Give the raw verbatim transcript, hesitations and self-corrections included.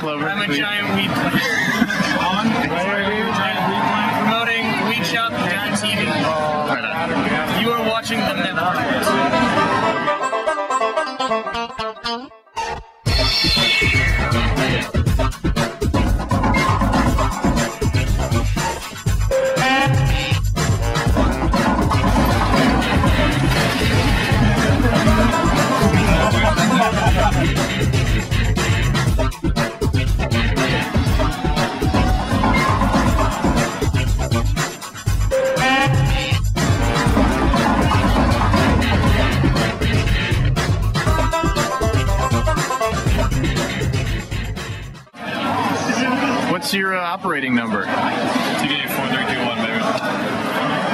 clover. I'm a giant weed plant. Giant weed plant. Promoting weed shop dot T V. Right on. You are watching the network. What's your uh, operating number? T V four three two one, baby.